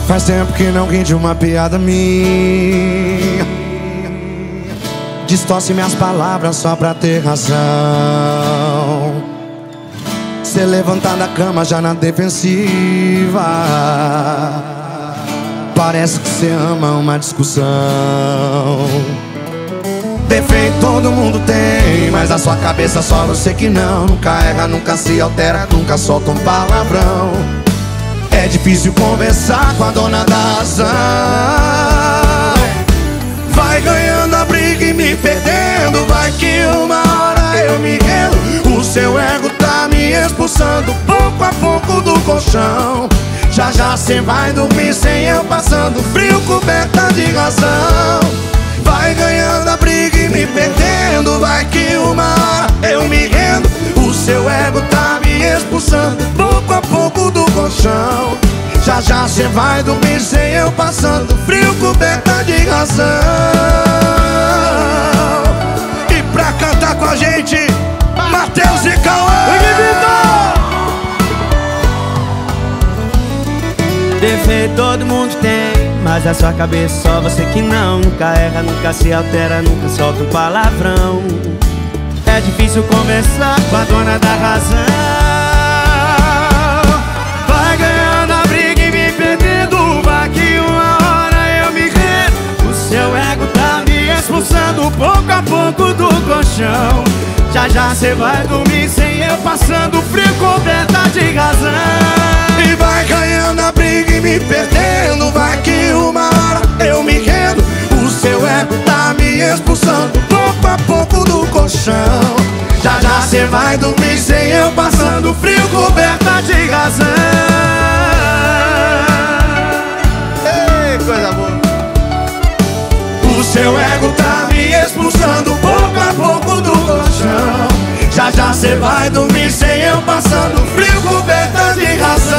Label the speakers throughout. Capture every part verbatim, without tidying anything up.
Speaker 1: Faz tempo que não ri de uma piada minha. Distorce minhas palavras só pra ter razão. Cê levantar da cama já na defensiva. Parece que cê ama uma discussão. Defeito todo mundo tem, mas a sua cabeça só você que não. Nunca erra, nunca se altera, nunca solta um palavrão. É difícil conversar com a dona da razão. Vai ganhando a briga e me perdendo. Vai que uma hora eu me rendo. O seu ego tá me expulsando pouco a pouco do colchão. Já já cê vai dormir sem eu passando frio, coberta de razão. Vai ganhando a briga e me perdendo. Vai que uma hora eu me rendo. O seu ego tá me expulsando pouco a pouco do colchão. Já já cê vai dormir sem eu passando frio, coberta de razão. E pra cantar com a gente, Matheus e Cauã.
Speaker 2: Defeito todo mundo tem, mas a sua cabeça só você que não. Nunca erra, nunca se altera, nunca solta um palavrão. É difícil conversar com a dona da razão. Vai ganhando a briga e me perdendo. Vai que uma hora eu me rendo. O seu ego tá me expulsando pouco a pouco do colchão. Já já cê vai dormir sem eu passando frio, coberta de razão.
Speaker 1: E vai ganhando a briga e me perdendo. Vai que uma hora eu me rendo. O seu ego tá me expulsando pouco a pouco do colchão. Já já cê vai dormir sem eu passando frio, coberta de razão.
Speaker 3: Ei, coisa boa.
Speaker 1: O seu ego tá me expulsando pouco a pouco do colchão. Já já cê vai dormir sem eu passando frio, coberta de razão.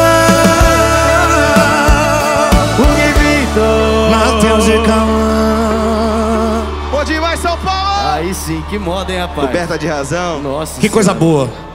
Speaker 1: Matheus e Cauã.
Speaker 3: Bom demais, São Paulo.
Speaker 2: Aí sim, que moda, hein, rapaz?
Speaker 3: Coberta de razão.
Speaker 2: Nossa
Speaker 1: Que coisa
Speaker 2: Senhora.
Speaker 1: boa.